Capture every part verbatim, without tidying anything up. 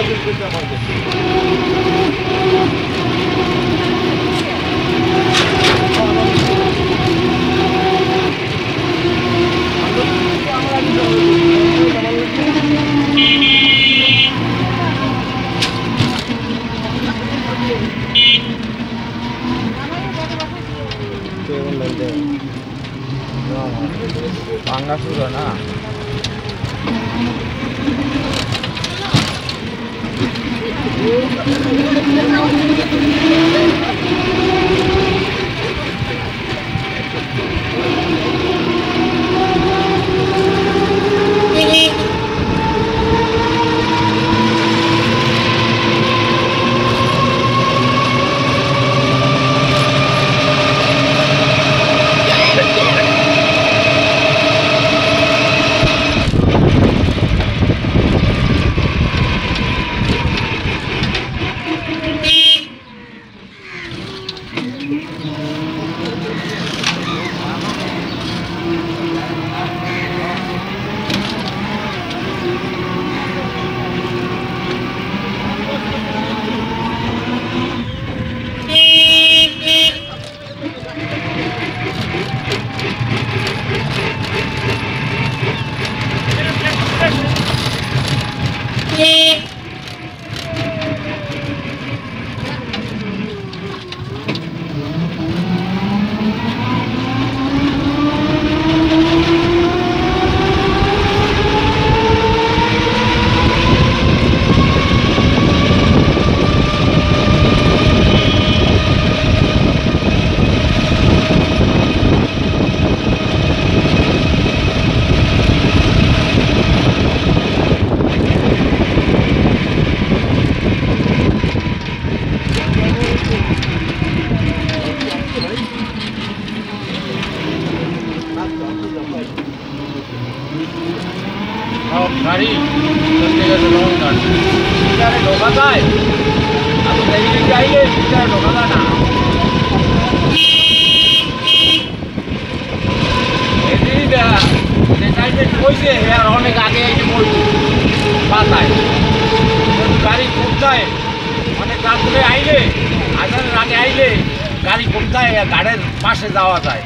Pangas sudah na. गाड़ी ढोका था अब नहीं चाहिए ढोका था ना অনেক আগে পাতায় গাড়ি কমতায় অনেক রাত্রে আইলে আজানের আগে আইলে গাড়ি কমতায় গাড়ির পাশে যাওয়া যায়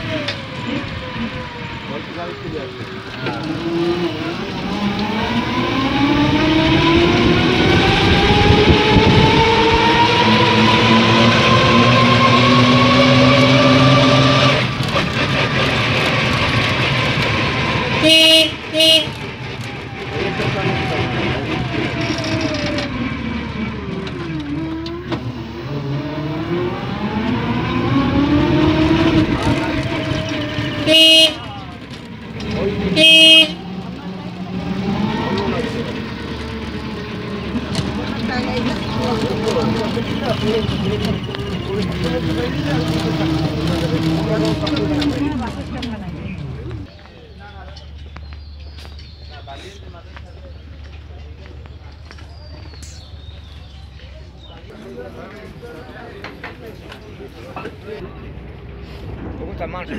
Oguta mancha.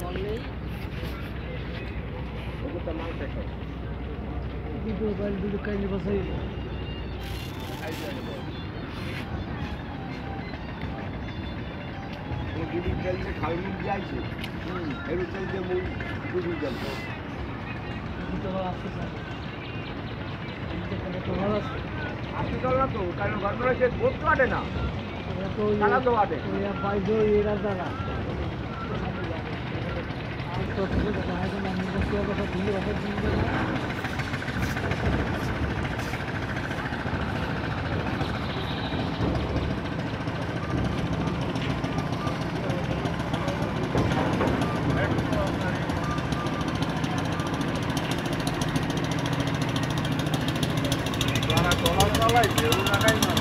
Oguta mancha. Video bal video kai ni basai. वो गिरी जल से खाली मिल जाए छे हम्म एरो चल के मूल गिरी जल तो आपके साथ इनके तो वाला आपके चल ना तो कारण घर में से बहुत काटे ना तो काला तो आते तो या भाई जो ये रहता ना तो तो बताया तो मैंने तो क्या बता दी बता दी Tola tola, eu não